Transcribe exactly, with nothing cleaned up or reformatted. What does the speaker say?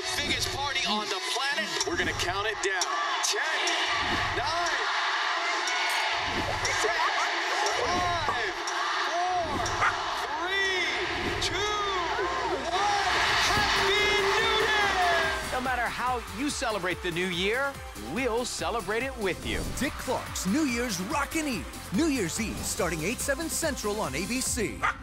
the biggest party on the planet. We're gonna count it down. ten, nine, six, five, four, three, two, one. Happy New Year! No matter how you celebrate the new year, we'll celebrate it with you. Dick Clark's New Year's Rockin' Eve. New Year's Eve starting eight, seven Central on A B C.